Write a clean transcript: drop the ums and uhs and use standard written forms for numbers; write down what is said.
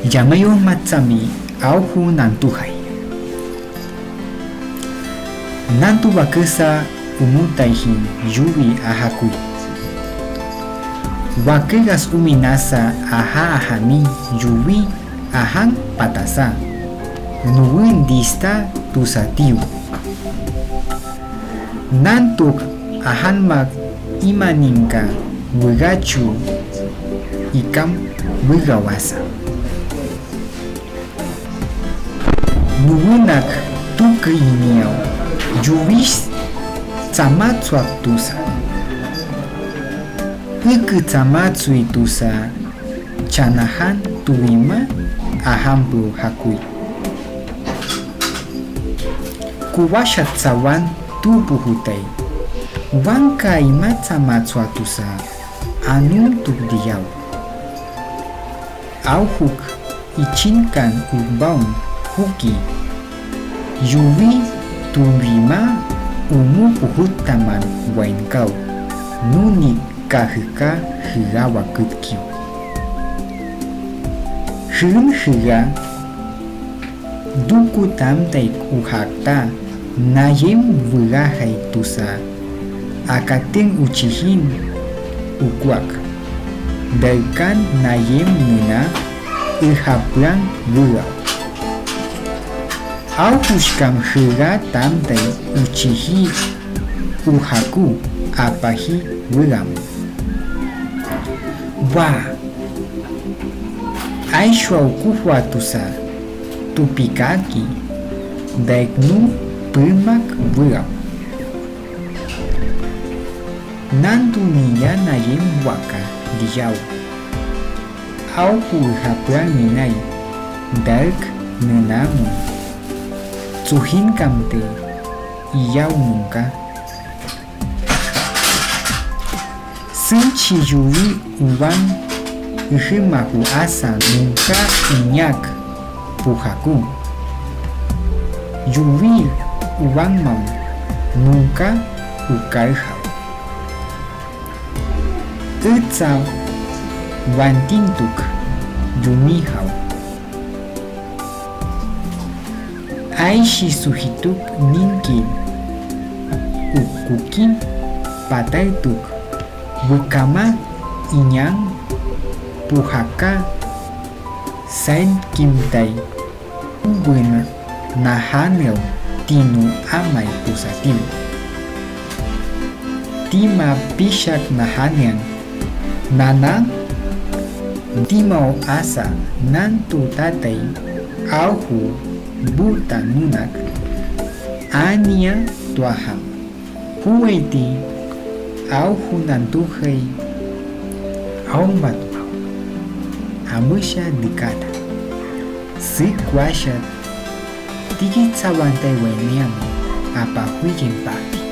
Yamayo matsami auhu nantuhai. Nantu bakesa umutaihin yuwi ahakui. Wakegas uminasa aha ahami yuwi ahang patasa. Nuwin dista tusatiu. Nantuk ahan mag imaninka wigachu ikam wigawasa. Nuwinak tukiniau juwis tsamatsuak tusa. Iki tsamatsui tusa chanahan tuwima ahambu hakui. Kuwashat tsawan tupuhutai. Wanka ima tsamatsua tusa anu tukdiau. Auhuk ichinkan ubaun huki. Yuwi tuwima umu puhutaman wainkau. Nuni kahika higawa kutkiu. Hun higa duku tamtai uhakta nayem wigahai tusa akating uchihin ukuak. Daikan nayem nuna ihaplang wigau. Auhushkam higa tamtai uchihi uhaku apahi wigam. Wah, aishwa ukuhwa tusa tupikaki daiknu primak wigam. Nantu niya nayem waka diyau. Auhu haplang minay daik nenamu. Tsuhin kamte iyau nunca. Sinchi yuwi uwan ihimaku asa nunca inyak puhaku. Yuwi uwan mau nunca ukaihau. Itsa wantintuk yumihau. Aishi suhituk ninkin ukukin pataituk bukama inyang puhaka sain kimtai ubuna nahanel tinu amai pusatiu. Tima pishak nahanel nanang timau asa nantu tatai auhu buta nunak ania tuaham huwaiti auhu nantuhai aumbatuhau amusha dikata si kwashat tiki tsawantai weniam apa huikin papi.